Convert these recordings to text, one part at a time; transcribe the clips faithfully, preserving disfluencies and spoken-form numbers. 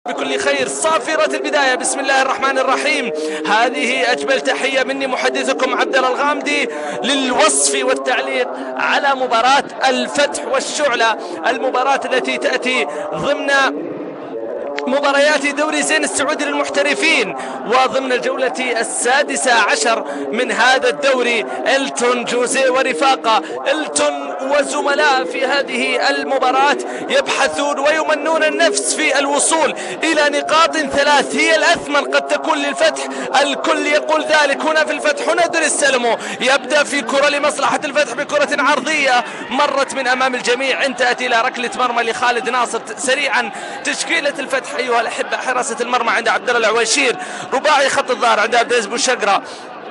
بكل خير. صافرة البداية، بسم الله الرحمن الرحيم. هذه أجمل تحية مني محدثكم عبد الله الغامدي للوصف والتعليق على مباراة الفتح والشعلة، المباراة التي تأتي ضمن مباريات دوري زين السعودي للمحترفين وضمن الجولة السادسة عشر من هذا الدوري. إلتون جوزيه ورفاقه، إلتون وزملاء في هذه المباراة يبحثون ويمنون النفس في الوصول إلى نقاط ثلاث هي الأثمن قد تكون للفتح، الكل يقول ذلك. هنا في الفتح، هنا دور السلمو يبدأ في كرة لمصلحة الفتح بكرة عرضية مرت من أمام الجميع، انتهت إلى ركلة مرمى لخالد ناصر. سريعا تشكيلة الفتح أيها الأحبة: حراسة المرمى عند عبد الله العويشير، رباعي خط الظهر عند عبد العزيز بوشقرة،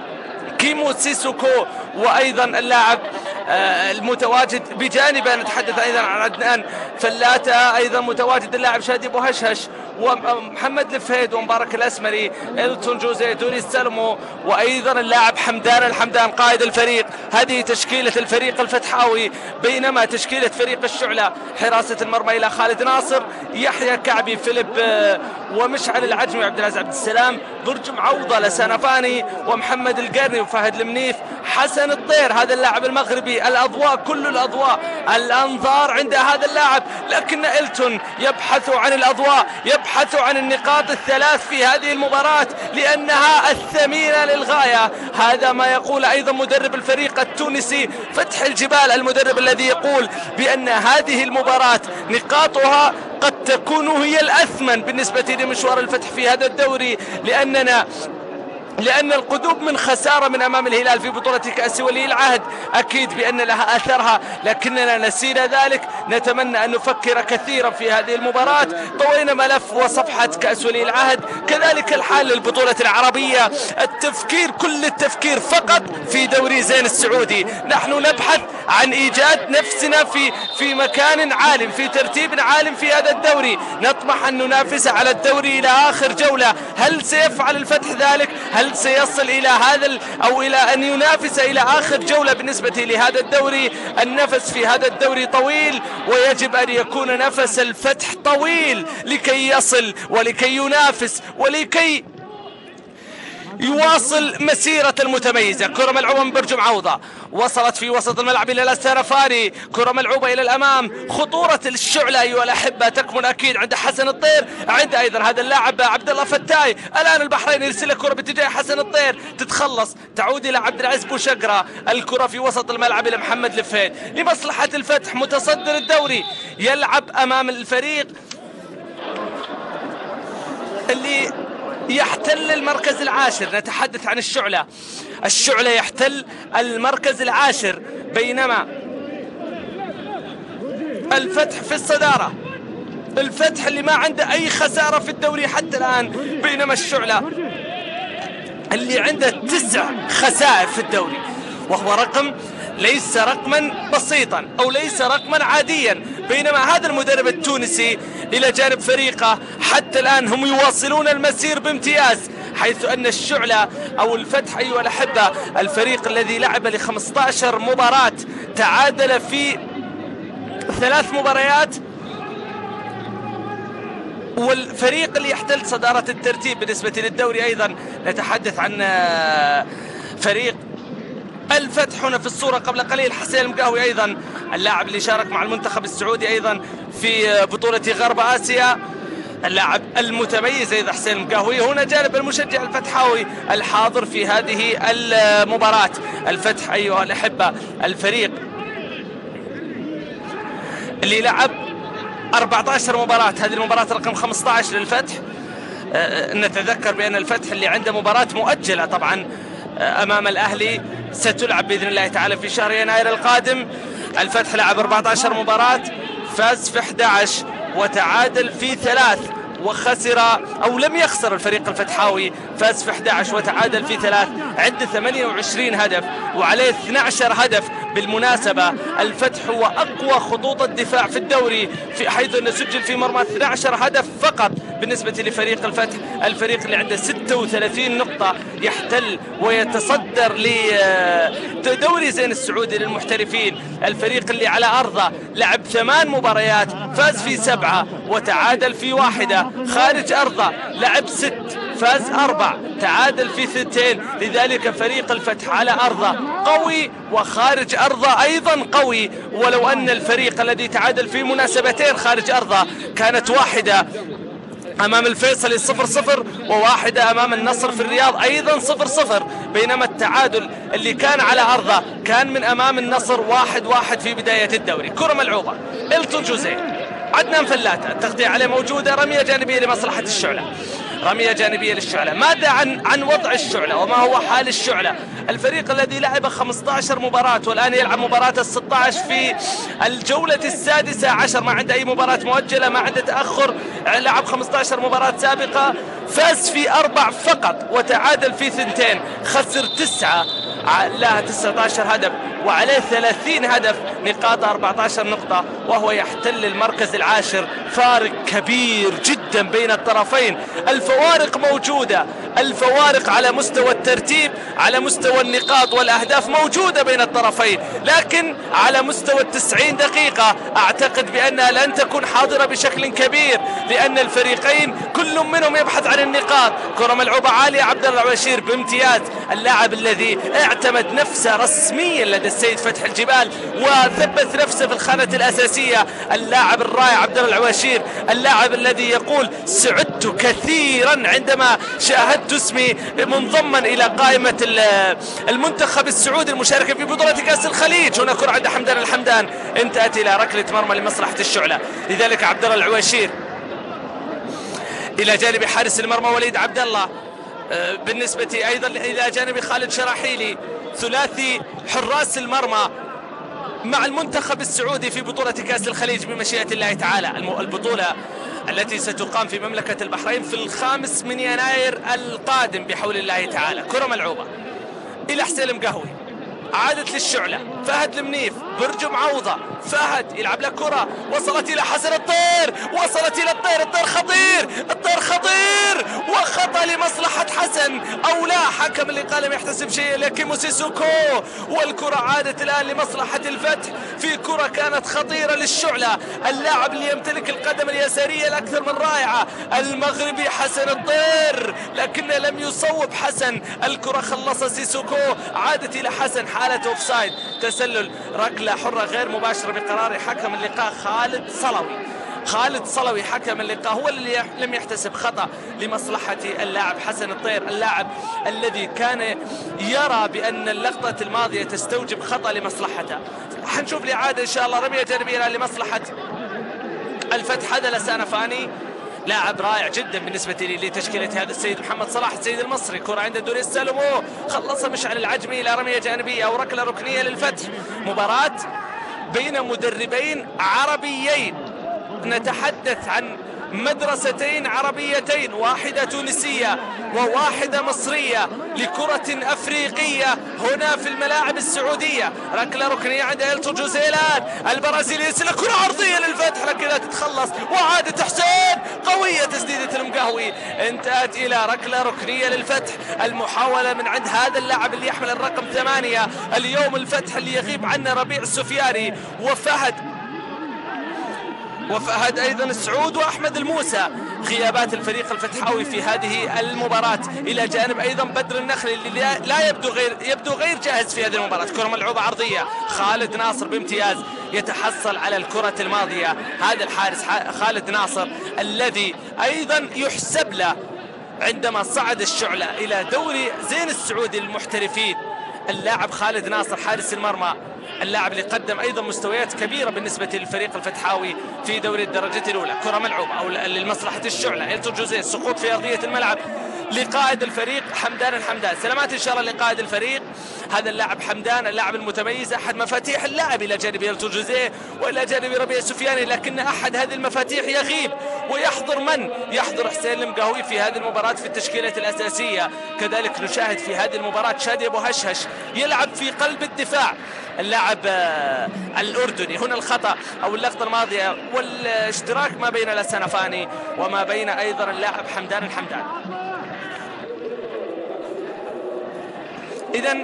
كيمو سيسوكو، وأيضا اللاعب المتواجد بجانبه نتحدث أيضا عن عدنان فلاتة، أيضا متواجد اللاعب شادي بوهشهش ومحمد الفهيد ومبارك الأسمري، إلتون جوزيه، دوري السلمو، وأيضا اللاعب حمدان الحمدان قائد الفريق. هذه تشكيلة الفريق الفتحاوي. بينما تشكيلة فريق الشعلة: حراسة المرمى إلى خالد ناصر، يحيى كعبي، فيليب ومشعل العجمي، عبد العزيز عبد السلام، برج معوضة، لسانفاني ومحمد القرني وفهد المنيف، حسن الطير هذا اللاعب المغربي. الأضواء، كل الأضواء، الأنظار عند هذا اللاعب، لكن إلتون يبحث عن الأضواء، يبحث عن النقاط الثلاث في هذه المباراة لأنها الثمينة للغاية. هذا ما يقول أيضا مدرب الفريق التونسي فتح الجبال، المدرب الذي يقول بأن هذه المباراة نقاطها قد تكون هي الأثمن بالنسبة لمشوار الفتح في هذا الدوري، لأننا لأن القدوم من خسارة من أمام الهلال في بطولة كأس ولي العهد أكيد بأن لها أثرها، لكننا نسينا ذلك. نتمنى أن نفكر كثيرا في هذه المباراة. طوينا ملف وصفحة كأس ولي العهد، كذلك الحال للبطولة العربية. التفكير، كل التفكير فقط في دوري زين السعودي. نحن نبحث عن إيجاد نفسنا في في مكان عالٍ، في ترتيب عالٍ في هذا الدوري. نطمح أن ننافس على الدوري إلى آخر جولة. هل سيفعل الفتح ذلك؟ هل سيصل إلى هذا أو إلى أن ينافس إلى آخر جولة؟ بالنسبة لهذا الدوري، النفس في هذا الدوري طويل، ويجب أن يكون نفس الفتح طويل لكي يصل ولكي ينافس ولكي يواصل مسيرة المتميزة. كرة ملعوبة من برج معوضة، وصلت في وسط الملعب إلى السارفاري، كرة ملعوبة إلى الأمام. خطورة الشعلة أيها الأحبة تكمن أكيد عند حسن الطير، عند أيضا هذا اللاعب عبد الله فتاي. الآن البحرين يرسل كرة باتجاه حسن الطير، تتخلص، تعود إلى عبد العزيز بوشقرة. الكرة في وسط الملعب إلى محمد الفهيد لمصلحة الفتح متصدر الدوري، يلعب أمام الفريق اللي يحتل المركز العاشر. نتحدث عن الشعلة. الشعلة يحتل المركز العاشر، بينما الفتح في الصدارة. الفتح اللي ما عنده أي خسارة في الدوري حتى الآن، بينما الشعلة اللي عنده تسع خسائر في الدوري، وهو رقم ليس رقما بسيطا أو ليس رقما عاديا. بينما هذا المدرب التونسي إلى جانب فريقه حتى الآن هم يواصلون المسير بامتياز، حيث أن الشعلة أو الفتح أيها الأحبة الفريق الذي لعب ل خمسة عشر مباراة تعادل في ثلاث مباريات، والفريق اللي يحتل صدارة الترتيب بالنسبة للدوري أيضا نتحدث عن فريق الفتح. هنا في الصورة قبل قليل حسين المقاهوي، أيضا اللاعب اللي شارك مع المنتخب السعودي أيضا في بطولة غرب آسيا، اللاعب المتميز أيضا حسين المقاهوي. هنا جانب المشجع الفتحاوي الحاضر في هذه المباراة. الفتح أيها الأحبة الفريق اللي لعب أربعة عشر مباراة، هذه المباراة رقم خمسة عشر للفتح. نتذكر بأن الفتح اللي عنده مباراة مؤجلة طبعا أمام الأهلي ستلعب بإذن الله تعالى في شهر يناير القادم. الفتح لعب أربعة عشر مباراة، فاز في أحد عشر وتعادل في ثلاث، وخسر أو لم يخسر الفريق الفتحاوي، فاز في أحد عشر وتعادل في ثلاث، عنده ثمانية وعشرين هدف وعليه اثني عشر هدف. بالمناسبة الفتح هو أقوى خطوط الدفاع في الدوري، في حيث أنه سجل في مرمى اثني عشر هدف فقط بالنسبة لفريق الفتح، الفريق اللي عنده ستة وثلاثين نقطة، يحتل ويتصدر لدوري زين السعودي للمحترفين. الفريق اللي على أرضه لعب ثمان مباريات، فاز في سبعة وتعادل في واحدة. خارج أرضه لعب ست، فاز أربع، تعادل في ثنتين. لذلك فريق الفتح على أرضه قوي وخارج أرضه أيضا قوي، ولو أن الفريق الذي تعادل في مناسبتين خارج أرضه كانت واحدة أمام الفيصلي صفر صفر، وواحدة أمام النصر في الرياض أيضا صفر صفر، بينما التعادل اللي كان على أرضه كان من أمام النصر واحد واحد في بداية الدوري. كرة ملعوبة، إلتون جوزيه، عدنان فلاتة، التغطية عليه موجودة، رمية جانبية لمصلحة الشعلة، رمية جانبية للشعلة. ماذا عن عن وضع الشعلة وما هو حال الشعلة؟ الفريق الذي لعب خمسة عشر مباراة والآن يلعب مباراة الستة عشر في الجولة السادسة عشر، ما عنده أي مباراة مؤجلة، ما عنده تأخر، لعب خمسة عشر مباراة سابقة، فاز في أربع فقط وتعادل في ثنتين، خسر تسعة، له تسعة عشر هدف وعليه ثلاثين هدف، نقاط أربعة عشر نقطة، وهو يحتل المركز العاشر. فارق كبير جدا بين الطرفين، الفوارق موجودة، الفوارق على مستوى الترتيب، على مستوى النقاط والأهداف موجودة بين الطرفين، لكن على مستوى التسعين دقيقة أعتقد بأنها لن تكون حاضرة بشكل كبير، لأن الفريقين كل منهم يبحث عن النقاط. كرة ملعوبة عالية، عبد الله العواشير بامتياز، اللاعب الذي اعتمد نفسه رسميا لدى السيد فتح الجبال وثبت نفسه في الخانة الأساسية، اللاعب الرائع عبد الله العواشير، اللاعب الذي يقول سعدت كثيرا عندما شاهدت اسمي منضما إلى قائمة المنتخب السعودي المشاركة في بطولة كأس الخليج. هنا كرة عند حمدان الحمدان، انتهت إلى ركلة مرمى لمصلحة الشعلة. لذلك عبد الله العواشير إلى جانب حارس المرمى وليد عبد الله، بالنسبة أيضا إلى جانب خالد شراحيلي، ثلاثي حراس المرمى مع المنتخب السعودي في بطولة كأس الخليج بمشيئة الله تعالى، البطولة التي ستقام في مملكة البحرين في الخامس من يناير القادم بحول الله تعالى. كرة ملعوبة إلى حسين المقهوي، عادت للشعلة، فهد المنيف، برجم عوضة، فهد يلعب له كرة، وصلت إلى حسن الطير، وصلت إلى الطير، الطير خطير، الطير خطير، وخطأ لمصلحة حسن أو لا، حكم اللقاء لم يحتسب شيء لكيمو سيسوكو، والكرة عادت الآن لمصلحة الفتح في كرة كانت خطيرة للشعلة. اللاعب اللي يمتلك القدم اليسارية الأكثر من رائعة المغربي حسن الطير، لكنه لم يصوب حسن، الكرة خلصها سيسوكو، عادت إلى حسن، حالة أوفسايد، تسلل، ركلة حرة غير مباشرة بقرار حكم اللقاء خالد صلوي. خالد صلوي حكم اللقاء هو اللي لم يحتسب خطأ لمصلحة اللاعب حسن الطير، اللاعب الذي كان يرى بأن اللقطة الماضية تستوجب خطأ لمصلحته. حنشوف الإعادة إن شاء الله. رمية جانبية لمصلحة الفتح، هذا لسان فاني، لاعب رائع جدا بالنسبة لي لتشكيلة هذا السيد محمد صلاح السيد المصري. كرة عند دوريس سالمو، خلصها مشعل العجمي إلى رمية جانبية أو ركلة ركنية للفتح. مباراة بين مدربين عربيين، نتحدث عن مدرستين عربيتين، واحدة تونسية وواحدة مصرية، لكرة أفريقية هنا في الملاعب السعودية. ركلة ركنية عند إلتون جوزيلان البرازيلي، يرسل كرة عرضية للفتح لكن لا تتخلص، وعادة حسين قوية، تسديدة المقهوي انتهت إلى ركلة ركنية للفتح. المحاولة من عند هذا اللاعب اللي يحمل الرقم ثمانية اليوم الفتح، اللي يغيب عنه ربيع السفياني وفهد وفهد أيضا السعود وأحمد الموسى، غيابات الفريق الفتحاوي في هذه المباراة، إلى جانب أيضا بدر النخلي اللي لا يبدو غير يبدو غير جاهز في هذه المباراة. كرة ملعوبة عرضية، خالد ناصر بامتياز يتحصل على الكرة الماضية، هذا الحارس خالد ناصر الذي أيضا يحسب له عندما صعد الشعلة إلى دوري زين السعودي للمحترفين. اللاعب خالد ناصر حارس المرمى، اللاعب اللي قدم أيضا مستويات كبيرة بالنسبة للفريق الفتحاوي في دوري الدرجة الأولى. كرة ملعوبة أو لمصلحة الشعلة، إلتون جوزيه، سقوط في أرضية الملعب لقائد الفريق حمدان الحمدان. سلامات إن شاء الله لقائد الفريق هذا اللاعب حمدان اللاعب المتميز، أحد مفاتيح اللعب إلى جانب إلتون جوزيه وإلى جانب ربيع سفياني، لكن أحد هذه المفاتيح يغيب ويحضر من؟ يحضر حسين المقهوي في هذه المباراة في التشكيلة الأساسية. كذلك نشاهد في هذه المباراة شادي أبو هشهش يلعب في قلب الدفاع، اللاعب الأردني. هنا الخطأ أو اللقطة الماضية والاشتراك ما بين السنفاني وما بين أيضا اللاعب حمدان الحمدان. إذن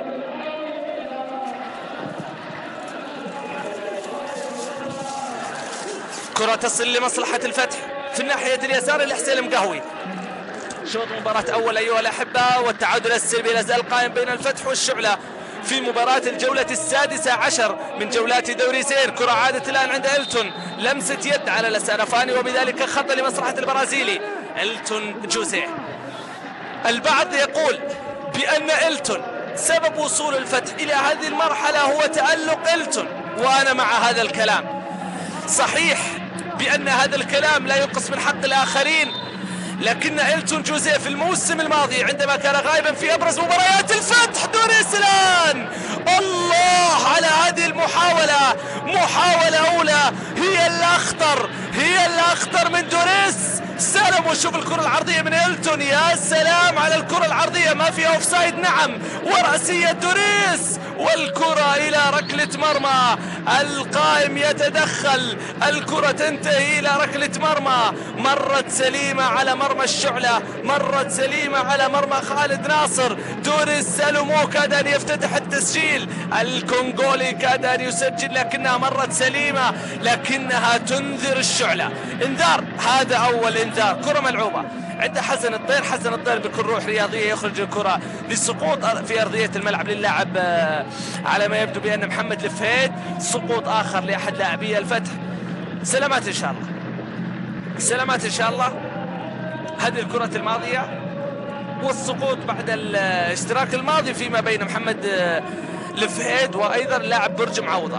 كرة تصل لمصلحة الفتح في الناحية اليسار لحسين المقهوي. شوط مباراة أول أيها الأحبة، والتعادل السلبي لا زال قائم بين الفتح والشعلة في مباراة الجولة السادسة عشر من جولات دوري سير. كرة عادت الآن عند إلتون، لمسة يد على السنفاني وبذلك خطأ لمصلحة البرازيلي إلتون جوزيه. البعض يقول بأن إلتون سبب وصول الفتح إلى هذه المرحلة هو تألق إلتون، وأنا مع هذا الكلام. صحيح بأن هذا الكلام لا ينقص من حق الآخرين، لكن إلتون جوزيه في الموسم الماضي عندما كان غائبا في أبرز مباريات الفتح دوريس الآن، الله على هذه المحاولة، محاولة أولى هي الأخطر، هي الأخطر من دوريس. سلام وشوف الكرة العرضية من إلتون، يا سلام على الكرة العرضية، ما فيها أوفسايد نعم، ورأسية دوريس والكرة إلى ركلة مرمى. القائم يتدخل، الكرة تنتهي إلى ركلة مرمى، مرت سليمة على مرمى الشعلة، مرت سليمة على مرمى خالد ناصر. دوريس سالومو كاد أن يفتتح التسجيل، الكونغولي كاد أن يسجل، لكنها مرت سليمة، لكنها تنذر الشعلة. انذار، هذا أول انذار. كرة ملعوبة عند حسن الطير، حسن الطير بكل روح رياضية يخرج الكرة لسقوط في أرضية الملعب للاعب على ما يبدو بأن محمد الفهيد. سقوط آخر لأحد لاعبي الفتح. سلامات إن شاء الله، سلامات إن شاء الله. هذه الكرة الماضية والسقوط بعد الاشتراك الماضي فيما بين محمد الفهيد وأيضا لاعب برج معوضة.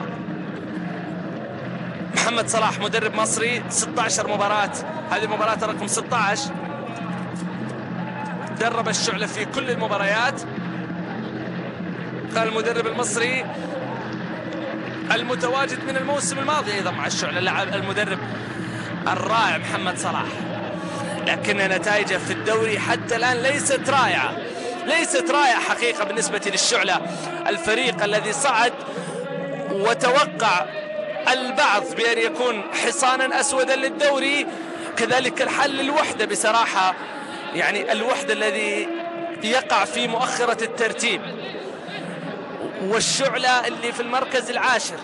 محمد صلاح مدرب مصري، ستة عشر مباراة، هذه مباراة رقم ستة عشر، درب الشعلة في كل المباريات. قال المدرب المصري المتواجد من الموسم الماضي أيضا مع الشعلة، لاعب المدرب الرائع محمد صلاح، لكن نتائجه في الدوري حتى الآن ليست رائعة، ليست رائعة حقيقة بالنسبة للشعلة، الفريق الذي صعد وتوقع البعض بأن يكون حصانا أسودا للدوري. كذلك الحل للوحدة بصراحة، يعني الوحدة الذي يقع في مؤخرة الترتيب، والشعلة اللي في المركز العاشر.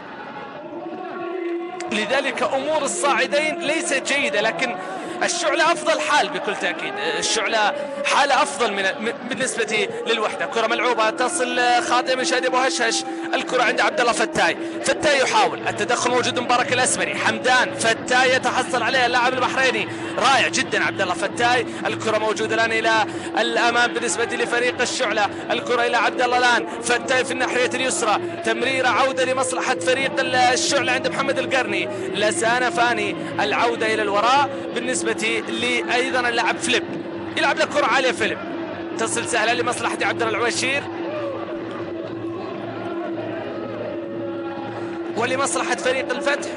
لذلك أمور الصاعدين ليست جيدة، لكن الشعلة أفضل حال بكل تأكيد، الشعلة حالة أفضل من بالنسبة للوحدة. كرة ملعوبة تصل خاطئة من شادي أبو هشهش، الكرة عند عبد الله فتاي، فتاي يحاول التدخل، موجود مبارك الأسمري، حمدان فتاي يتحصل عليه اللاعب البحريني، رائع جدا عبد الله فتاي. الكرة موجودة الآن إلى الأمام بالنسبة لفريق الشعلة، الكرة إلى عبد الله الآن، فتاي في الناحية اليسرى، تمريرة عودة لمصلحة فريق الشعلة عند محمد القرني، لسانة فاني، العودة إلى الوراء بالنسبة لي أيضا اللاعب فليب، يلعب له كرة عالية فليب، تصل سهلة لمصلحة عبد الله العويشير ولمصلحة فريق الفتح.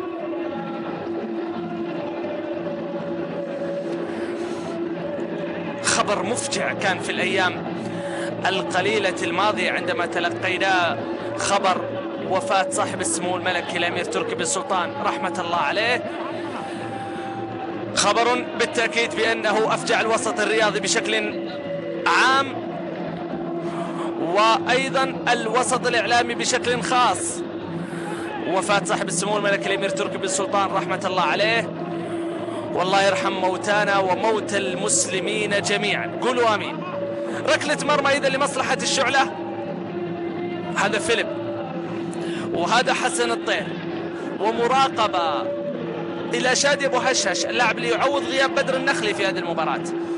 خبر مفجع كان في الأيام القليلة الماضية عندما تلقينا خبر وفاة صاحب السمو الملكي الأمير تركي بن سلطان رحمة الله عليه. خبر بالتأكيد بأنه أفجع الوسط الرياضي بشكل عام، وأيضا الوسط الإعلامي بشكل خاص. وفاة صاحب السمو الملكي الأمير تركي بن سلطان رحمة الله عليه، والله يرحم موتانا وموت المسلمين جميعا، قولوا آمين. ركلة مرمى إذا لمصلحة الشعلة، هذا فيلم وهذا حسن الطير، ومراقبة إلى شادي أبو هشهش اللاعب اللي يعوض غياب بدر النخلي في هذه المباراة.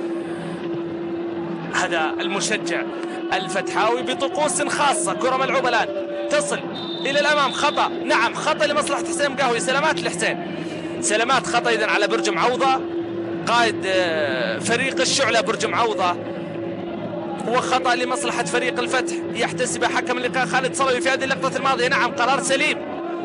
هذا المشجع الفتحاوي بطقوس خاصة. كرة ملعوبة الآن تصل إلى الأمام، خطأ، نعم خطأ لمصلحة حسين مقهوي، سلامات لحسين، سلامات. خطأ إذن على برج معوضة، قائد فريق الشعلة برج معوضة. وخطأ لمصلحة فريق الفتح يحتسب حكم اللقاء خالد صلوي في هذه اللقطة الماضية. نعم قرار سليم،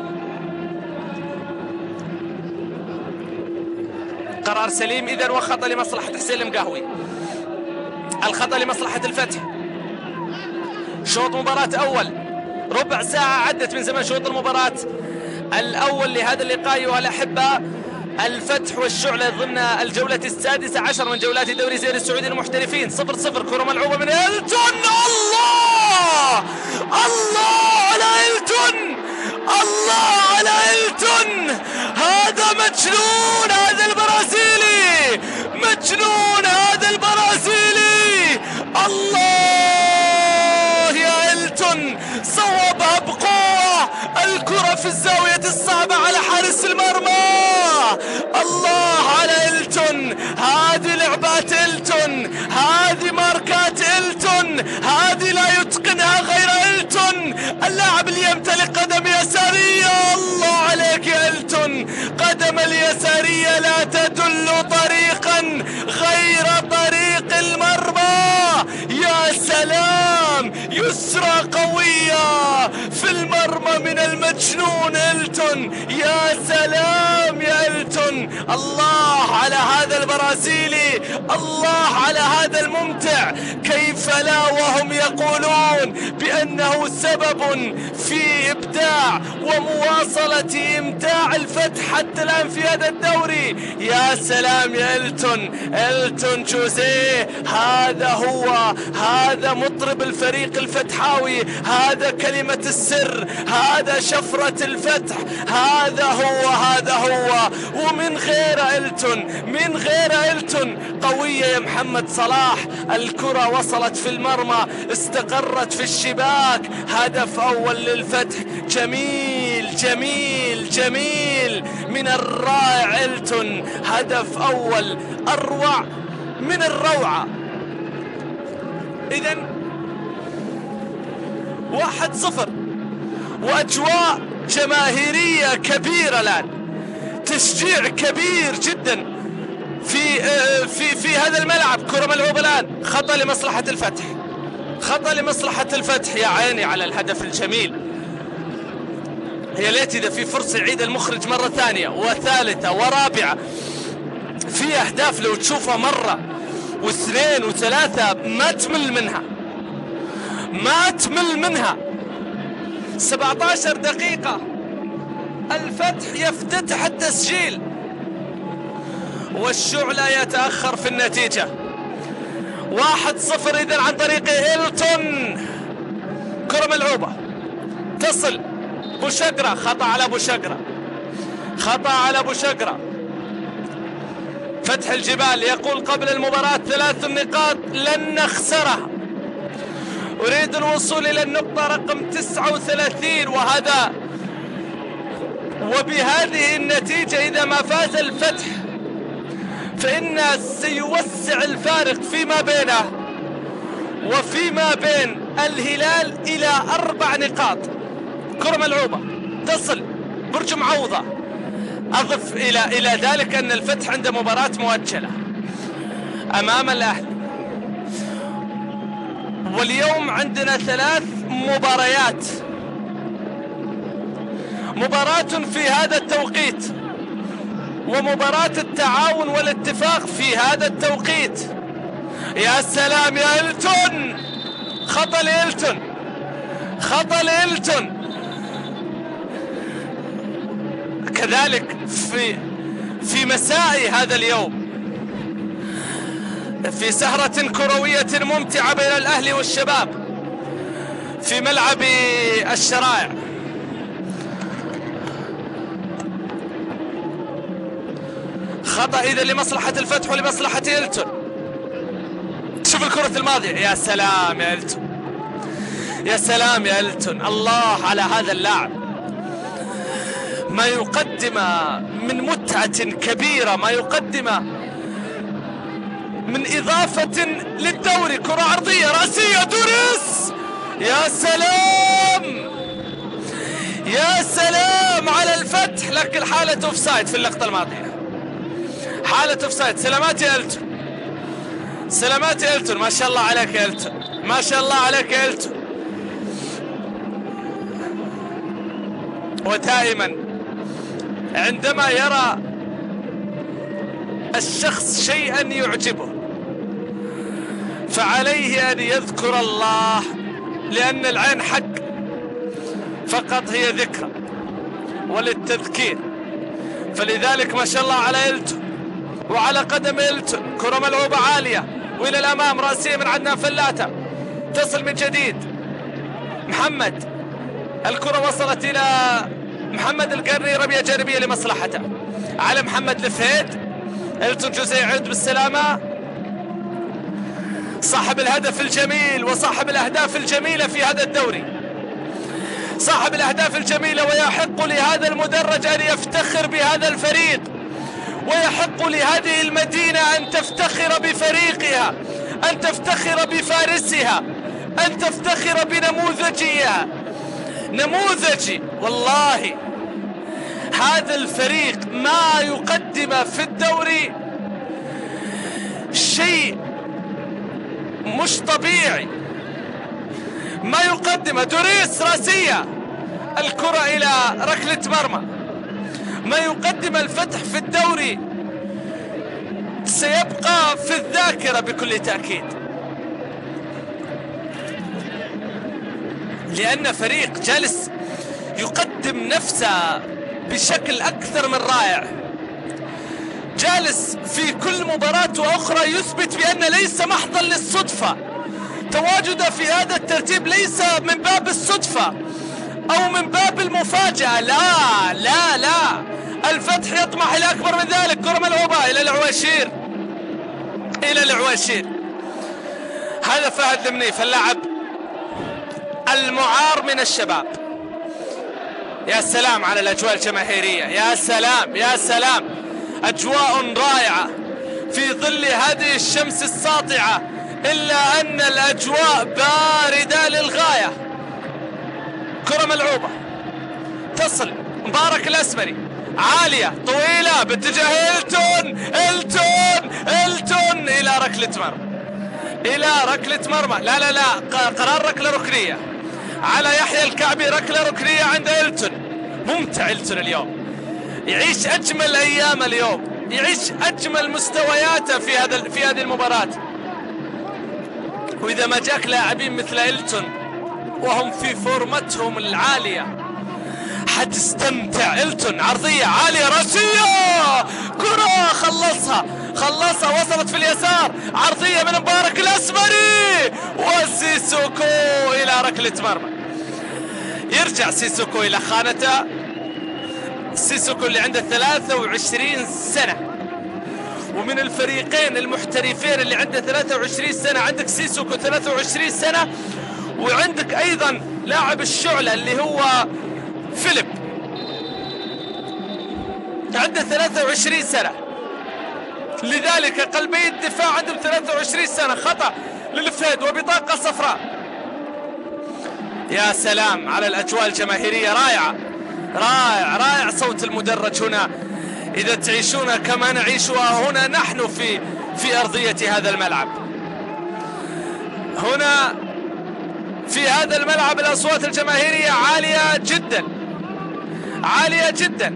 قرار سليم إذن، وخطأ لمصلحة حسين المقهوي. الخطأ لمصلحة الفتح. شوط مباراة أول، ربع ساعة عدت من زمن شوط المباراة الأول لهذا اللقاء أيها الأحبة. الفتح والشعلة ضمن الجولة السادسة عشر من جولات دوري زين السعودي المحترفين. صفر صفر، كرة ملعوبة من إلتون. الله الله على إلتون، الله على إلتون، هذا مجنون، هذا البرازيلي مجنون، هذا البرازيلي. الله يا إلتون، صوبها بقوة، الكرة في الزاوية الصعبة على حارس المرمى. الله على إلتون، هذه لعبات إلتون، هذه ماركات إلتون، هذه لا يتقنها غير إلتون، اللاعب اللي يمتلك قدم يسارية. الله عليك يا إلتون، قدم اليسارية لا تدل طريقا غير طريق المرمى. يا سلام، يسرى قوية في المرمى من المجنون إلتون. يا سلام يا إلتون، الله على هذا البرازيلي، الله على هذا الممتع. كيف لا وهم يقولون بأنه سبب في إبداع ومواصلة إمتاع الفتح حتى الآن في هذا الدوري. يا سلام يا إلتون، إلتون جوزيه، هذا هو، هذا مطرب الفريق الفتحاوي، هذا كلمة السر، هذا شفرة الفتح، هذا هو، هذا هو. ومن غير إلتون، من غير إلتون قوية يا محمد صلاح. الكرة وصلت في المرمى، استقرت في الشباك. هدف أول للفتح، جميل جميل جميل من الرائع إلتون، هدف أول أروع من الروعة. إذن واحد صفر، وأجواء جماهيرية كبيرة الآن، تشجيع كبير جدا في في في هذا الملعب. كرة ملعوبة الآن، خطأ لمصلحة الفتح، خطأ لمصلحة الفتح. يا عيني على الهدف الجميل. يا ليت إذا في فرصة يعيد المخرج مرة ثانية وثالثة ورابعة. في أهداف لو تشوفها مرة واثنين وثلاثة ما تمل منها، ما تمل منها. سبعة عشر دقيقة الفتح يفتتح التسجيل والشعلة يتأخر في النتيجة. واحد صفر إذن عن طريق إلتون. كرة ملعوبة تصل، بوشقرة، خطأ على بوشقرة، خطأ على بوشقرة. فتح الجبال يقول قبل المباراة ثلاث نقاط لن نخسرها، أريد الوصول إلى النقطة رقم تسعة وثلاثين، وهذا وبهذه النتيجة إذا ما فاز الفتح فإن سيوسع الفارق فيما بينه وفيما بين الهلال إلى أربع نقاط. كرة ملعوبة تصل، برج معوضة. أضف إلى إلى ذلك أن الفتح عنده مباراة مؤجلة أمام الأهلي، واليوم عندنا ثلاث مباريات، مباراة في هذا التوقيت، ومباراة التعاون والاتفاق في هذا التوقيت. يا سلام يا إلتون، خطأ لإلتون، خطأ لإلتون. كذلك في في مساء هذا اليوم في سهرة كروية ممتعة بين الأهلي والشباب في ملعب الشرائع، خطأ إذا لمصلحة الفتح ولمصلحة إلتون. شوف الكرة الماضية، يا سلام يا إلتون، يا سلام يا إلتون. الله على هذا اللاعب، ما يقدم من متعة كبيرة، ما يقدم من إضافة للدوري. كرة عرضية رأسية دوريس، يا سلام يا سلام على الفتح. لكن حالة اوفسايد في اللقطة الماضية، حالة اوفسايد. سلامات يا إلتون، سلامات يا إلتون، ما شاء الله عليك يا إلتون، ما شاء الله عليك يا إلتون. ودائما عندما يرى الشخص شيئا يعجبه فعليه أن يذكر الله، لأن العين حق فقط هي ذكرى وللتذكير. فلذلك ما شاء الله على إلتون وعلى قدم إلتون، كرة ملعوبة عالية وإلى الأمام، رأسية من عدنان فلاتة، تصل من جديد محمد، الكرة وصلت إلى محمد القرني، رمية جانبية لمصلحته على محمد الفهيد. إلتون جوزيه يعود بالسلامة، صاحب الهدف الجميل وصاحب الأهداف الجميلة في هذا الدوري، صاحب الأهداف الجميلة، ويحق لهذا المدرج أن يفتخر بهذا الفريق، ويحق لهذه المدينة أن تفتخر بفريقها، أن تفتخر بفارسها، أن تفتخر بنموذجها. نموذجي والله، هذا الفريق ما يقدم في الدوري شيء مش طبيعي، ما يقدم. دوريس راسية، الكرة إلى ركلة مرمى. ما يقدم الفتح في الدوري سيبقى في الذاكرة بكل تأكيد، لأن فريق جالس يقدم نفسه بشكل أكثر من رائع، جالس في كل مباراة وأخرى يثبت بأن ليس محضا للصدفة، تواجده في هذا الترتيب ليس من باب الصدفة أو من باب المفاجأة، لا لا لا، الفتح يطمح إلى أكبر من ذلك. كرة ملعوبة إلى العواشير، إلى العواشير، هذا فهد المنيف اللاعب المعار من الشباب. يا سلام على الأجواء الجماهيرية، يا سلام يا سلام، أجواء رائعة في ظل هذه الشمس الساطعة، إلا أن الأجواء باردة للغاية. كرة ملعوبة تصل مبارك الأسمري، عالية طويلة باتجاه إلتون، إلتون إلتون إلى ركلة مرمى، إلى ركلة مرمى، لا لا لا، قرار ركلة ركنية على يحيى الكعبي، ركلة ركنية عند إلتون. ممتع إلتون اليوم، يعيش أجمل أيام اليوم، يعيش أجمل مستوياته في هذا في هذه المباراة. وإذا ما جاك لاعبين مثل إلتون وهم في فورمتهم العالية حتستمتع. إلتون عرضية عالية راسية، كرة خلصها خلصها، وصلت في اليسار، عرضية من مبارك الأسمري، وسيسوكو إلى ركلة مرمى. يرجع سيسوكو إلى خانته، سيسوكو اللي عنده ثلاثة وعشرين سنة، ومن الفريقين المحترفين اللي عنده ثلاثة وعشرين سنة، عندك سيسوكو ثلاثة وعشرين سنة، وعندك أيضا لاعب الشعلة اللي هو فيليب عنده ثلاثة وعشرين سنة. لذلك قلبي الدفاع عندهم ثلاثة وعشرين سنة. خطأ للفهد وبطاقة صفراء. يا سلام على الأجواء الجماهيرية، رائعة رائع رائع صوت المدرج هنا. إذا تعيشون كما نعيشها هنا نحن في في أرضية هذا الملعب، هنا في هذا الملعب الأصوات الجماهيرية عالية جدا عالية جدا.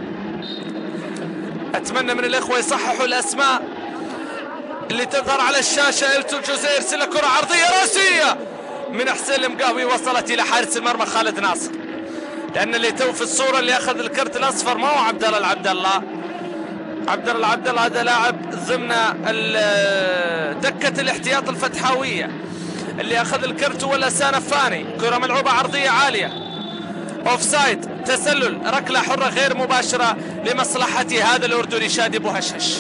أتمنى من الإخوة يصححوا الأسماء اللي تظهر على الشاشة. إلتون جوزيه يرسل كرة عرضية راسية من حسين المقاوي، وصلت إلى حارس المرمى خالد ناصر، لأن اللي تو في الصورة اللي أخذ الكرت الأصفر ما هو عبد الله العبد الله. عبد الله العبد الله هذا لاعب ضمن دكة الاحتياط الفتحاوية اللي أخذ الكرت ولا سانفاني. كرة ملعوبة عرضية عالية، أوفسايد، تسلل، ركلة حرة غير مباشرة لمصلحة هذا الأردني شادي بوهشش.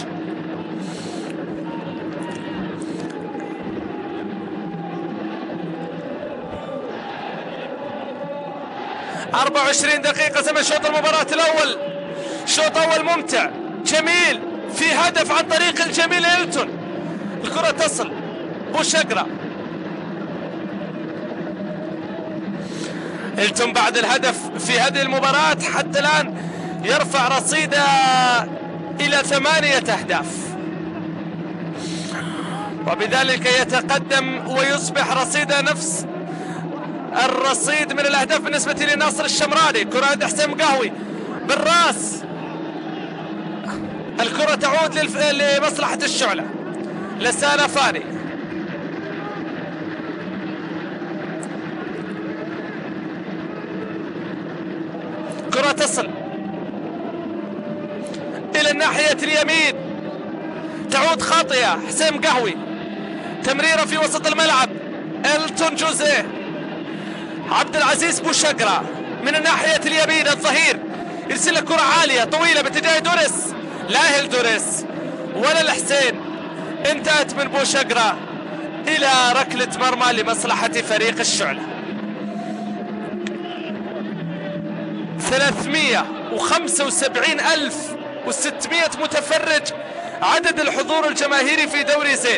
أربعة وعشرين دقيقة زمن شوط المباراة الأول. شوط أول ممتع جميل، في هدف عن طريق الجميل إلتون. الكرة تصل بوشقرة. إلتون بعد الهدف في هذه المباراة حتى الآن يرفع رصيده إلى ثمانية أهداف. وبذلك يتقدم ويصبح رصيده نفس الرصيد من الأهداف بالنسبة لناصر الشمراني. كرة عند حسين مقهوي بالراس، الكرة تعود للف... لمصلحة الشعلة. لسانة فاني، كرة تصل إلى الناحية اليمين، تعود خاطئة. حسين مقهوي، تمريرة في وسط الملعب، إلتون جوزيه، عبد العزيز بوشقرة من الناحية اليمين الظهير، يرسل كرة عالية طويلة باتجاه دوريس، لا هل دوريس ولا الحسين، انتهت من بوشقرة إلى ركلة مرمى لمصلحة فريق الشعلة. ثلاثمئة وخمسة وسبعين ألف وستمئة متفرج عدد الحضور الجماهيري في دوري زين،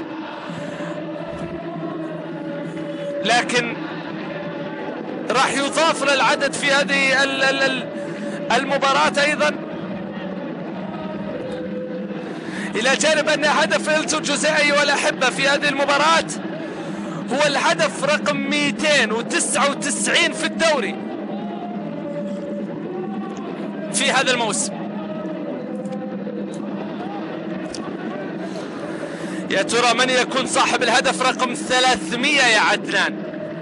لكن راح يضاف للعدد في هذه المباراة أيضا، إلى جانب أن هدف إلتون جوزيه أيها الأحبة في هذه المباراة هو الهدف رقم مئتين وتسعة وتسعين في الدوري في هذا الموسم. يا ترى من يكون صاحب الهدف رقم ثلاثمئة يا عدنان؟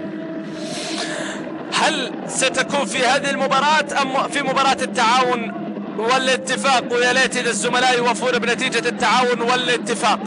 هل ستكون في هذه المباراة أم في مباراة التعاون والاتفاق؟ ويا ليت إذا الزملاء يوفون بنتيجة التعاون والاتفاق.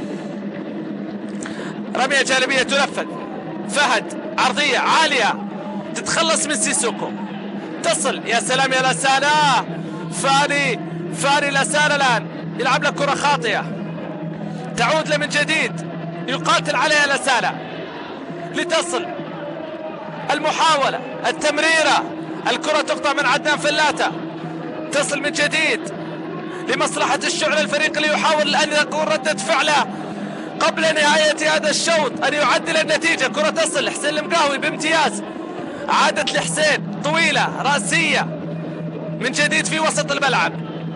رمية جانبية تنفذ، فهد عرضية عالية تتخلص من سيسوكو، تصل، يا سلام يا لسانة، فاري فاري لسانة الآن يلعب لك كرة خاطئة، تعود له من جديد، يقاتل عليها لسانة لتصل، المحاولة، التمريرة، الكرة تقطع من عدنان فلاتة، تصل من جديد لمصلحة الشعلة، الفريق اللي يحاول أن يكون ردة فعله قبل نهاية هذا الشوط أن يعدل النتيجة. كرة تصل، حسين المقهوي بامتياز، عادت لحسين طويلة راسية من جديد في وسط الملعب،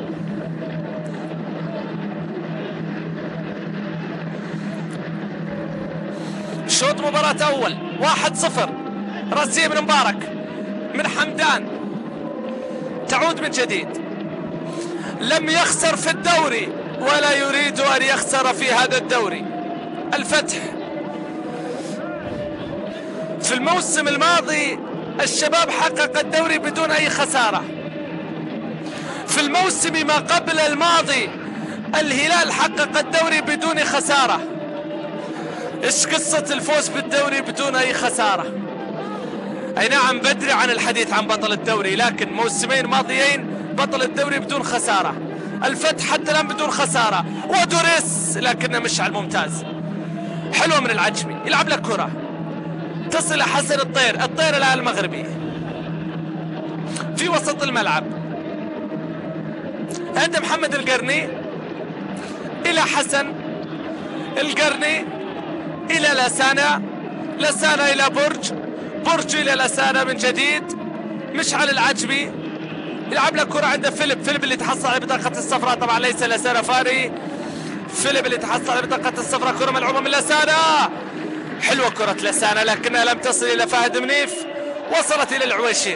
شوط مباراة أول واحد صفر، راسية من مبارك من حمدان، تعود من جديد. لم يخسر في الدوري ولا يريد أن يخسر في هذا الدوري. الفتح في الموسم الماضي الشباب حقق الدوري بدون أي خسارة، في الموسم ما قبل الماضي الهلال حقق الدوري بدون خسارة. إيش قصة الفوز بالدوري بدون أي خسارة؟ أي نعم بدري عن الحديث عن بطل الدوري، لكن موسمين ماضيين بطل الدوري بدون خسارة. الفتح حتى الآن بدون خسارة، ودوريس لكنه مشعل ممتاز، حلوة من العجمي، يلعب لك كرة تصل حسن الطير، الطير الآن المغربي في وسط الملعب عند محمد القرني، إلى حسن القرني، إلى لسانة، لسانة إلى برج، برج إلى لسانة من جديد، مشعل العجمي يلعب لك كرة عند فيليب، فيليب اللي تحصل على بطاقة الصفراء، طبعا ليس لسانة فاري، فيليب اللي تحصل على بطاقة الصفراء، كرة ملعوبة من لسانة، حلوة كرة لسانة لكنها لم تصل إلى فهد منيف، وصلت إلى العويشير.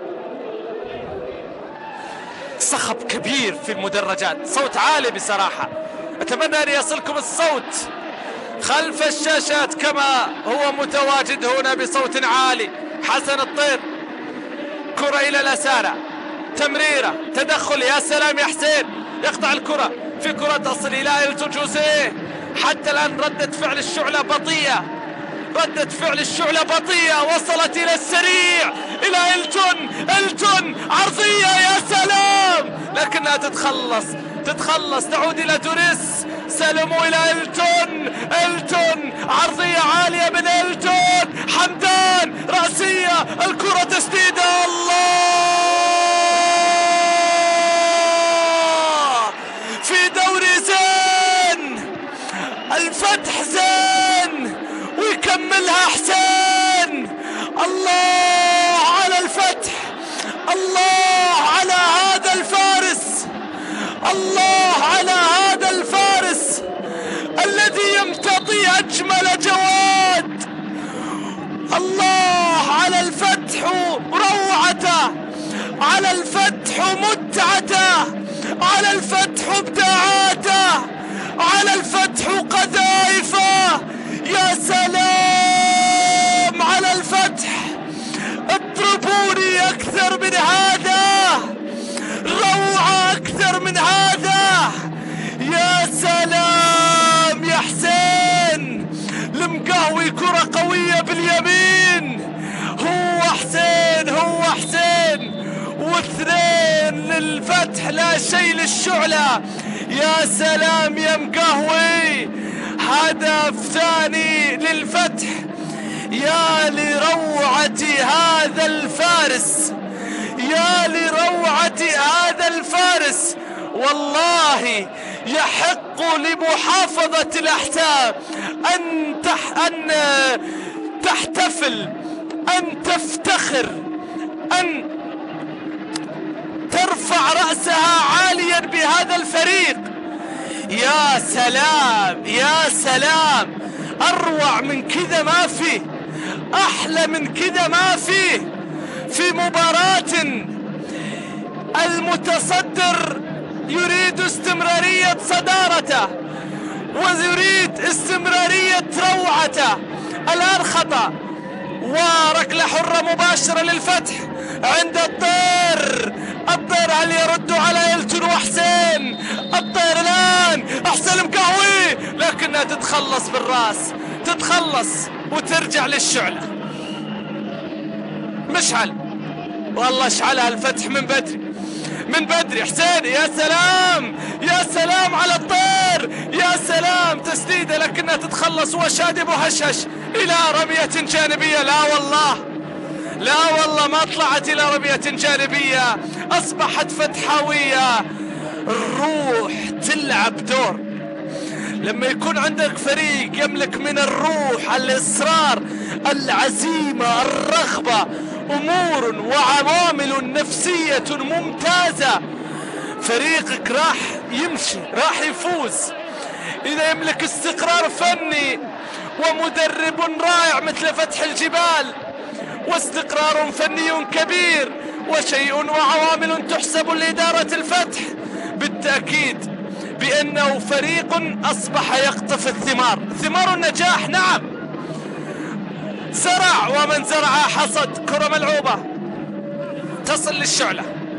صخب كبير في المدرجات، صوت عالي بصراحة، أتمنى أن يصلكم الصوت خلف الشاشات كما هو متواجد هنا بصوت عالي. حسن الطير، كرة إلى لسانة، تمريرة، تدخل، يا سلام يا حسين، يقطع الكرة، في كرة تصل إلى إلتون جوزيه. حتى الآن ردة فعل الشعلة بطيئة، ردة فعل الشعلة بطيئة، وصلت إلى السريع إلى إلتون، إلتون عرضية، يا سلام، لكنها تتخلص تتخلص تعود إلى دوريس، سلموا إلى إلتون، إلتون عرضية عالية من إلتون، حمدان رأسية، الكرة تسديدة، الله في دوري زين، الفتح زين ويكملها حسين. الله على الفتح، الله على هذا الفارس، الله على هذا الفارس الذي يمتطي أجمل جواد. الله على الفتح روعته، على الفتح متعته، على الفتح ابداعاته، على الفتح قذائفه. يا سلام على الفتح، اضربوني أكثر من هذا، روعة أكثر من هذا. يا سلام يا حسين، المقهوي كرة قوية باليمين، هو حسين هو حسين، واثنين للفتح لا شيء للشعلة. يا سلام يا مقهوي، هدف ثاني للفتح. يا لروعة هذا الفارس، يا لروعة هذا الفارس. والله يحق لمحافظة الأحساء أن تح أن تحتفل، أن تفتخر، أن ترفع رأسها عاليا بهذا الفريق. يا سلام يا سلام، أروع من كذا ما فيه، أحلى من كذا ما فيه. في مباراة المتصدر يريد استمرارية صدارته ويريد استمرارية روعته. الآن خطأ وركلة حرة مباشرة للفتح عند الطير. الطير هل يرد على إلتون وحسين؟ الطير الآن أحسن مقهوي، لكنها تتخلص بالراس، تتخلص وترجع للشعلة. مشعل، والله اشعلها الفتح من بدري من بدري. حسين يا سلام يا سلام على الطير، يا سلام تسديده لكنها تتخلص. وشادي ابو هشهش الى رمية جانبية. لا والله لا والله ما طلعت الى رمية جانبية، اصبحت فتحاوية. الروح تلعب دور. لما يكون عندك فريق يملك من الروح، الاصرار، العزيمة، الرغبة، امور وعوامل نفسية ممتازة، فريقك راح يمشي، راح يفوز. اذا يملك استقرار فني ومدرب رائع مثل فتح الجبال، واستقرار فني كبير وشيء وعوامل تحسب لإدارة الفتح، بالتأكيد بأنه فريق أصبح يقطف الثمار، ثمار النجاح. نعم، زرع ومن زرع حصد. كرة ملعوبة تصل للشعلة.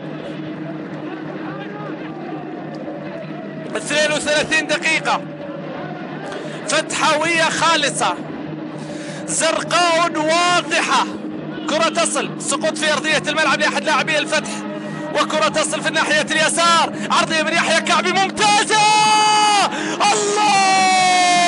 اثنين وثلاثين دقيقة، فتحاوية خالصة، زرقاء واضحة. كرة تصل، سقوط في أرضية الملعب لأحد لاعبي الفتح، وكرة تصل في الناحية اليسار، عرضية من يحيى كعبي ممتازة. الله،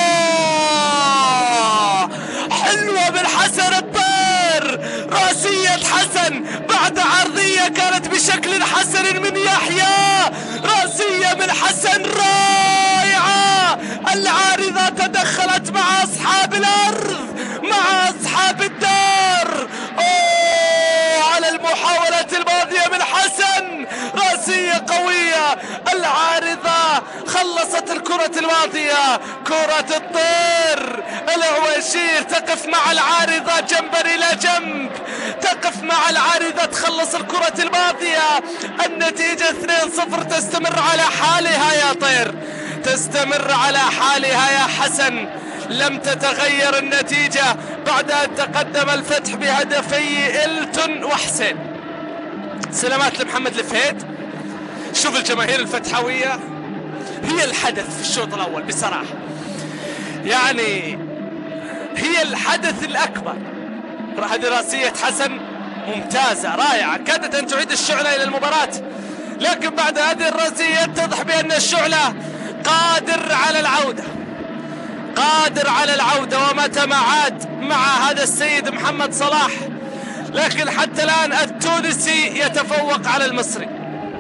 حلوة من حسن الطير، راسية حسن بعد عرضية كانت بشكل حسن من يحيى، راسية من حسن رائعة. العارضة تدخلت مع أصحاب الأرض، مع أصحاب الدار. أوه، على المحاولة الماضية من حسن، راسية قوية. العارضة خلصت الكرة الماضية. كرة الطير العويشير تقف مع العارضة جنبا إلى جنب، تقف مع العارضة تخلص الكرة الماضية. النتيجة اثنين صفر، تستمر على حالها يا طير، تستمر على حالها يا حسن. لم تتغير النتيجة بعد أن تقدم الفتح بهدفي إلتون وحسين. سلامات لمحمد الفهيد. شوف الجماهير الفتحوية هي الحدث في الشوط الأول بصراحة، يعني هي الحدث الأكبر. هذه راسية حسن ممتازة رائعة، كادت أن تعيد الشعلة إلى المباراة، لكن بعد هذه الراسية يتضح بأن الشعلة قادر على العودة، قادر على العودة. ومتى ما عاد مع هذا السيد محمد صلاح، لكن حتى الآن التونسي يتفوق على المصري،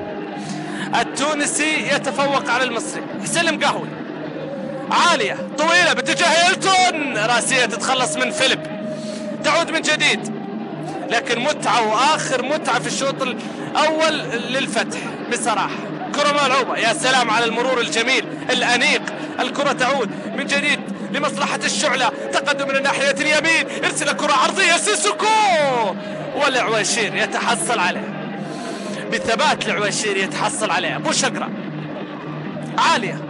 التونسي يتفوق على المصري. حسين المقهوي عالية طويلة باتجاه إلتون، راسية تتخلص من فيليب، تعود من جديد. لكن متعة وآخر متعة في الشوط الأول للفتح بصراحة. كرة ملعوبة، يا سلام على المرور الجميل الأنيق. الكرة تعود من جديد لمصلحة الشعلة، تقدم من الناحية اليمين، يرسل كرة عرضية سيسوكو، والعويشير يتحصل عليه بثبات. العويشير يتحصل عليه. ابو شقرة عالية،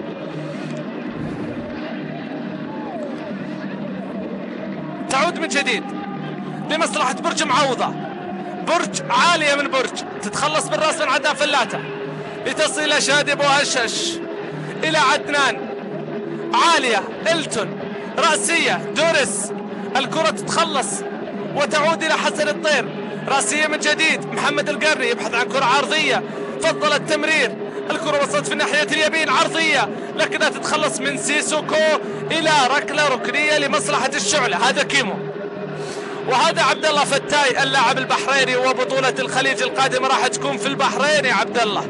تعود من جديد لمصلحة برج معوضة. برج عالية من برج، تتخلص بالراس من عدنان فلاتة لتصل إلى شادي أبو هشش، إلى عدنان. عالية، إلتون، رأسية، دوريس. الكرة تتخلص وتعود إلى حسن الطير. رأسية من جديد، محمد القرني يبحث عن كرة عرضية، فضل التمرير. الكرة وصلت في الناحية اليمين، عرضية لكنها تتخلص من سيسوكو إلى ركلة ركنية لمصلحة الشعلة. هذا كيمو، وهذا عبد الله فتاي اللاعب البحريني، وبطولة الخليج القادمة راح تكون في البحرين يا عبد الله.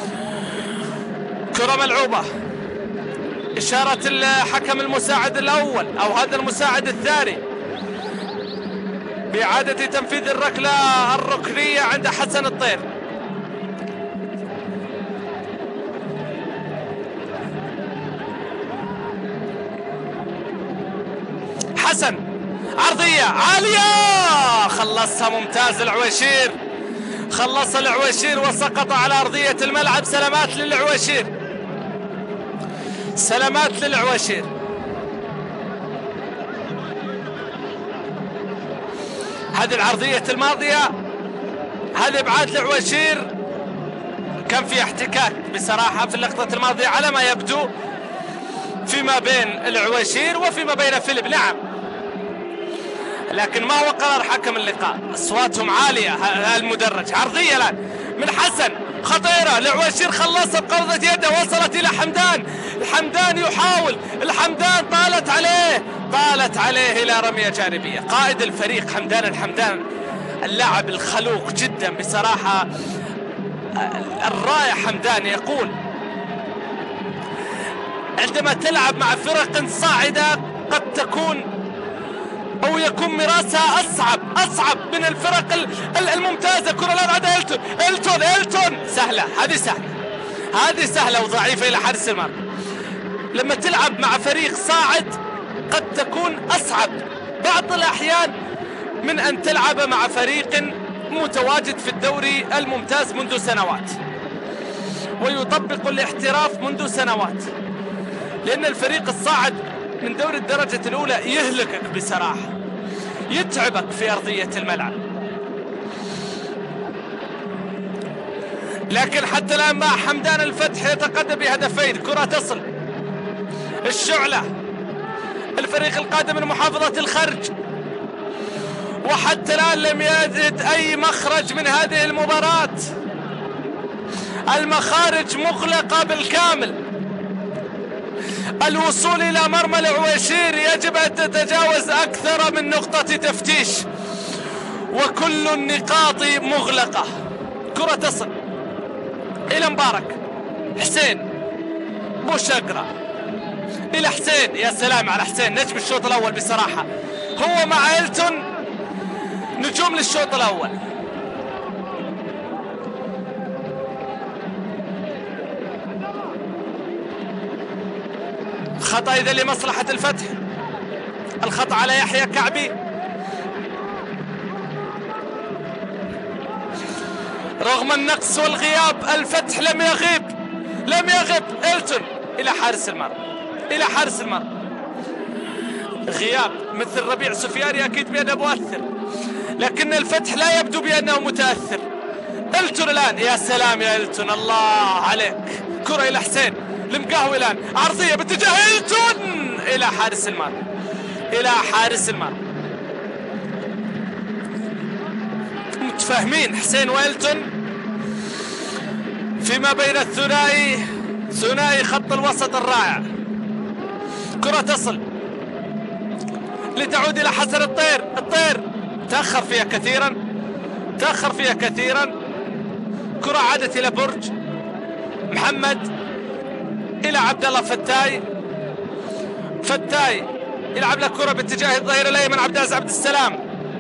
كرة ملعوبة، إشارة الحكم المساعد الأول أو هذا المساعد الثاني بإعادة تنفيذ الركلة الركنية عند حسن الطير. حسن، عرضية عالية، خلصها ممتاز العويشير، خلص العويشير وسقط على أرضية الملعب. سلامات للعويشير، سلامات للعويشير. هذه العرضية الماضية، هذه ابعاد العويشير، كان في احتكاك بصراحة في اللقطة الماضية على ما يبدو فيما بين العويشير وفيما بين فيليب. نعم، لكن ما هو قرار حكم اللقاء، اصواتهم عالية. المدرج، عرضية الآن من حسن، خطيرة. العويشير خلصها بقبضة يده، وصلت إلى حمدان. الحمدان يحاول، الحمدان طالت عليه، طالت عليه إلى رمية جانبية. قائد الفريق حمدان الحمدان، اللاعب الخلوق جدا بصراحة. الرائع حمدان يقول عندما تلعب مع فرق صاعدة قد تكون أو يكون مراسها أصعب أصعب من الفرق الممتازة. كرة الآن عند إلتون، إلتون إلتون سهلة، هذه سهلة، هذه سهلة وضعيفة إلى حارس المرمى. لما تلعب مع فريق صاعد قد تكون أصعب بعض الأحيان من أن تلعب مع فريق متواجد في الدوري الممتاز منذ سنوات ويطبق الاحتراف منذ سنوات، لأن الفريق الصاعد من دوري الدرجة الأولى يهلكك بصراحة، يتعبك في أرضية الملعب. لكن حتى الآن مع حمدان الفتح يتقدم بهدفين. كرة تصل الشعلة، الفريق القادم من محافظة الخرج، وحتى الآن لم يجد أي مخرج من هذه المباراة. المخارج مغلقة بالكامل. الوصول إلى مرمى العويشير يجب أن تتجاوز أكثر من نقطة تفتيش، وكل النقاط مغلقة. كرة تصل إلى مبارك، حسين، بوشقرة إلى حسين. يا سلام على حسين، نجم الشوط الأول بصراحة، هو مع إلتون نجوم للشوط الأول. خطأ إذا لمصلحة الفتح، الخطأ على يحيى كعبي. رغم النقص والغياب الفتح لم يغيب، لم يغب. إلتون إلى حارس المرمى، إلى حارس المرمى. غياب مثل ربيع سفياني أكيد بأنه مؤثر، لكن الفتح لا يبدو بأنه متأثر. إلتون الآن، يا سلام يا إلتون، الله عليك. كرة إلى حسين المقهوي الآن، عرضية باتجاه إلتون إلى حارس المرمى، إلى حارس المرمى. متفاهمين حسين وإلتون فيما بين الثنائي، ثنائي خط الوسط الرائع. كرة تصل لتعود إلى حسن الطير، الطير تأخر فيها كثيرا، تأخر فيها كثيرا. كرة عادت إلى برج محمد، إلى عبد الله فتاي، فتاي يلعب له كرة باتجاه الظهير الأيمن عبد العزيز عبد السلام،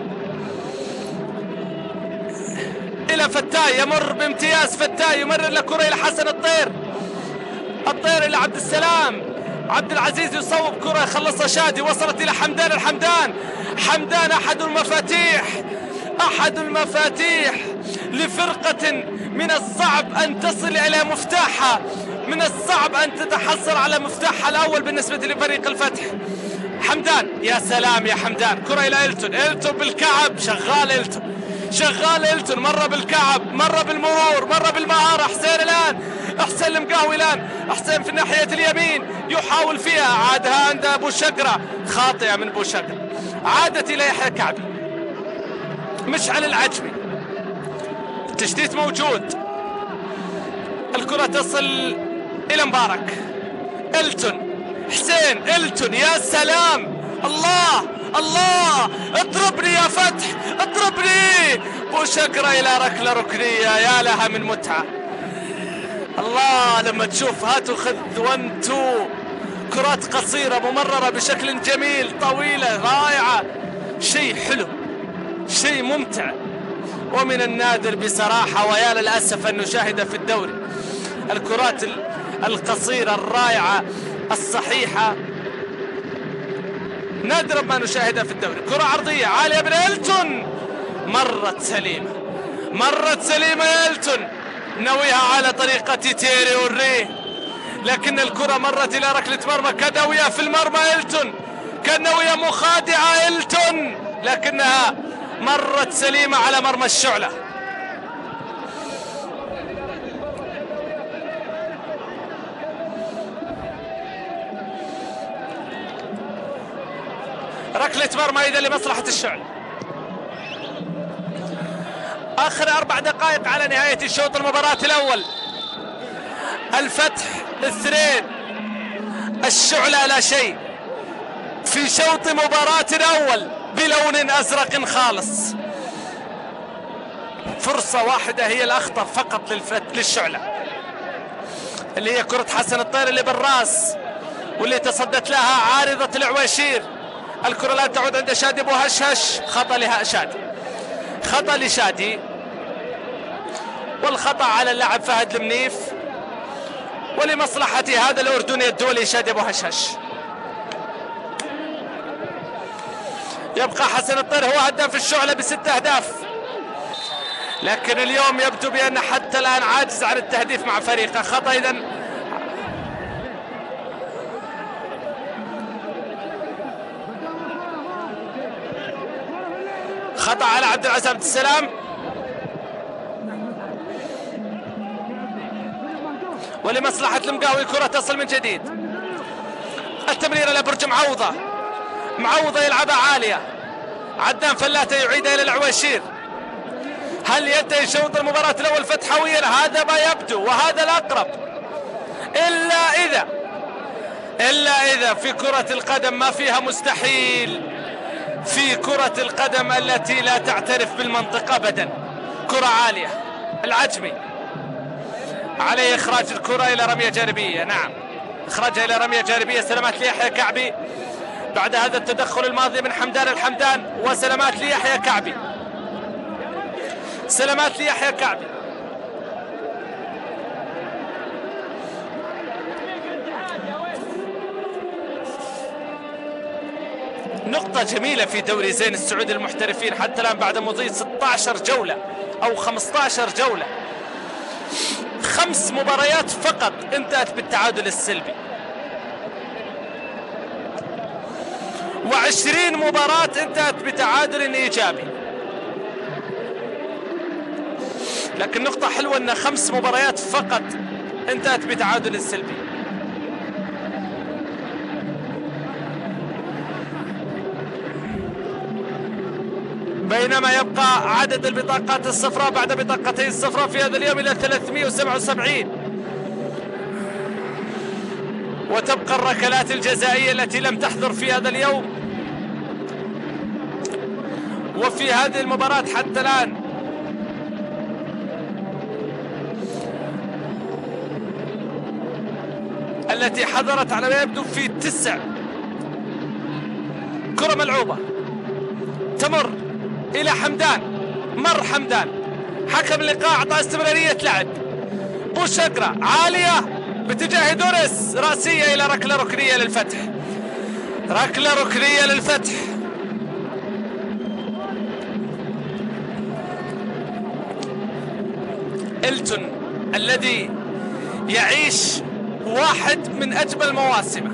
إلى فتاي، يمر بامتياز فتاي، يمرر له كرة إلى حسن الطير، الطير إلى عبد السلام، عبد العزيز يصوب كرة يخلصها شادي، وصلت إلى حمدان. الحمدان حمدان أحد المفاتيح أحد المفاتيح لفرقة من الصعب أن تصل إلى مفتاحها، من الصعب أن تتحصل على مفتاحها الأول بالنسبة لفريق الفتح. حمدان، يا سلام يا حمدان، كرة إلى إلتون. إلتون بالكعب، شغال إلتون شغال إلتون، مرة بالكعب، مرة بالمرور، مرة بالمهارة. حسين الآن، حسين المقاوي الآن، حسين في الناحية اليمين يحاول فيها، عادها عند أبو شقرة، خاطئة من أبو شقرة، عادت إلى يحيى كعبي. مشعل العجمي، التشتيت موجود، الكرة تصل إلى مبارك. إلتون، حسين، إلتون، يا سلام، الله الله، اضربني يا فتح اضربني. أبو شقرة إلى ركلة ركنية، يا لها من متعة. الله، لما تشوف هاتوا خذ وان تو، كرات قصيرة ممررة بشكل جميل، طويلة رائعة، شيء حلو، شيء ممتع، ومن النادر بصراحة ويا للأسف أن نشاهد في الدوري الكرات القصيرة الرائعة الصحيحة، نادرا ما نشاهدها في الدوري. كرة عرضية عالية من إلتون، مرت سليمة، مرت سليمة يا إلتون، نويها على طريقة تيري أوريه، لكن الكرة مرت إلى ركلة مرمى، كنوية في المرمى إلتون، كنوية مخادعة إلتون، لكنها مرت سليمة على مرمى الشعلة. ركلة مرمى إذا لمصلحة الشعلة. آخر أربع دقائق على نهاية الشوط المباراة الأول، الفتح اثنين الشعلة لا شيء، في شوط مباراة أول بلون أزرق خالص. فرصة واحدة هي الأخطر فقط للفت للشعلة، اللي هي كرة حسن الطير اللي بالراس، واللي تصدت لها عارضة العويشير. الكرة لا تعود عند شادي ابو هشهش، خطأ لها شادي، خطأ لشادي، والخطأ على اللاعب فهد المنيف، ولمصلحة هذا الأردني الدولي شادي ابو هشهش. يبقى حسن الطير هو هداف الشعلة بست أهداف، لكن اليوم يبدو بأن حتى الآن عاجز عن التهديف مع فريقه. خطأ إذن خطأ على عبد العزيز عبد السلام، ولمصلحة المقاوي كرة تصل من جديد. التمريرة لبرج معوضة، معوضة يلعبها عالية، عدان فلاتة يعيدها إلى العويشير. هل ينتهي شوط المباراة الأول فتحويا؟ هذا ما يبدو وهذا الأقرب، إلا إذا إلا إذا في كرة القدم ما فيها مستحيل، في كرة القدم التي لا تعترف بالمنطق أبدا. كرة عالية، العجمي عليه إخراج الكرة إلى رمية جانبية، نعم إخراجها إلى رمية جانبية. سلامات ليحيى كعبي بعد هذا التدخل الماضي من حمدان الحمدان، وسلامات ليحيى كعبي، سلامات ليحيى كعبي. نقطة جميلة في دوري زين السعودي للمحترفين حتى الآن بعد مضي ستة عشر جولة أو خمسة عشر جولة، خمس مباريات فقط انتهت بالتعادل السلبي، وعشرين مباراة انتهت بتعادل إيجابي. لكن نقطة حلوة أن خمس مباريات فقط انتهت بتعادل سلبي. بينما يبقى عدد البطاقات الصفراء بعد بطاقتين الصفراء في هذا اليوم إلى ثلاثمئة وسبعة وسبعين، وتبقى الركلات الجزائية التي لم تحضر في هذا اليوم. وفي هذه المباراة حتى الآن التي حضرت على ما يبدو في تسع. كرة ملعوبة تمر إلى حمدان، مر حمدان، حكم اللقاء أعطى استمرارية لعب. بوشقرة عالية باتجاه دوريس، رأسية إلى ركلة ركنية للفتح، ركلة ركنية للفتح. إلتون الذي يعيش واحد من أجمل مواسمه،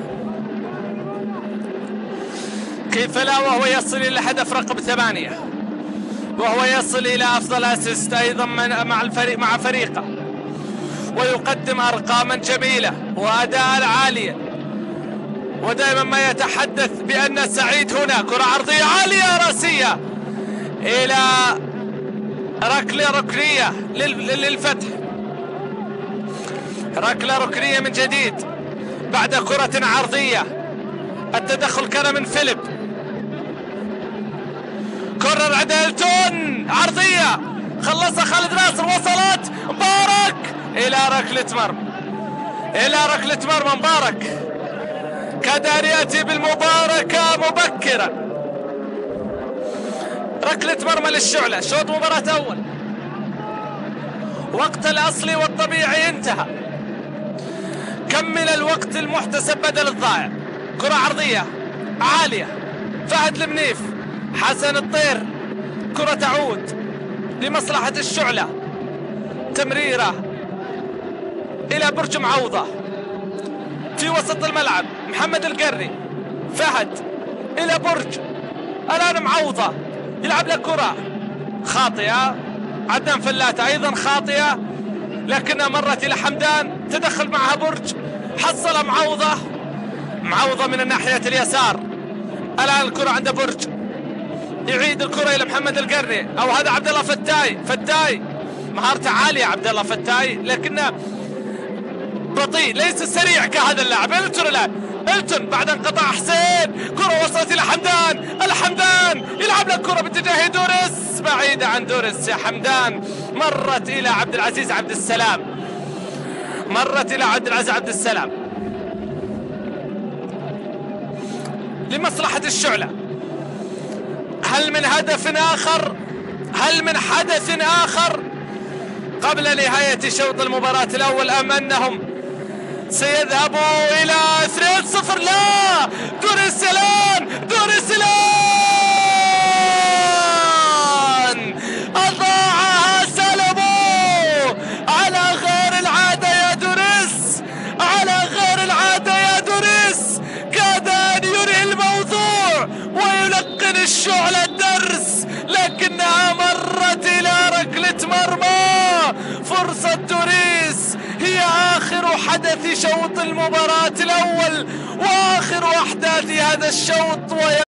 كيف لا، وهو يصل إلى هدف رقم ثمانية، وهو يصل إلى أفضل أسيست أيضا مع الفريق مع فريقه، ويقدم أرقاما جميلة وأداء عالية، ودائما ما يتحدث بأن سعيد هنا. كرة عرضية عالية رأسية إلى ركلة ركنية للفتح، ركلة ركنية من جديد بعد كرة عرضية. التدخل كان من فيليب، كرة عند إلتون عرضية خلصها خالد ناصر، وصلت مبارك إلى ركلة مرمى، إلى ركلة مرمى. مبارك كاد أن يأتي بالمباركة مبكرا. ركلة مرمى للشعلة، شوط مباراة أول، وقت الأصلي والطبيعي انتهى، كمل الوقت المحتسب بدل الضائع. كرة عرضية عالية، فهد المنيف، حسن الطير، كرة تعود لمصلحة الشعلة، تمريرة إلى برج معوضة في وسط الملعب، محمد القري، فهد إلى برج، الآن معوضة يلعب له كرة خاطئة، عدنان فلاتة أيضا خاطئة، لكنها مرت إلى حمدان، تدخل معها برج، حصل معوضة، معوضة من الناحية اليسار. الآن الكرة عند برج، يعيد الكرة إلى محمد القرني، أو هذا عبد الله فتاي، فتاي مهارته عالية عبد الله فتاي، لكنه بطيء ليس سريع كهذا اللاعب. إلتون الآن، إلتون بعد انقطاع حسين، كرة وصلت إلى حمدان، الحمدان يلعب لك كرة باتجاه دوريس، بعيدة عن دوريس يا حمدان، مرت إلى عبد العزيز عبد السلام، مرت إلى عبد العزيز عبد السلام لمصلحة الشعلة. هل من هدف آخر؟ هل من حدث آخر قبل نهاية شوط المباراة الأول، أم أنهم سيذهبوا إلى اثنين صفر؟ لا، دوريس الآن، دوريس الآن أضاعها، سلموا على غير العادة يا دوريس، على غير العادة يا دوريس، كاد أن ينهي الموضوع ويلقن الشعلة الدرس، لكنها مرت إلى ركلة مرمى. فرصة دوريس هي آخر حدث شوط المباراة الأول وآخر أحداث هذا الشوط.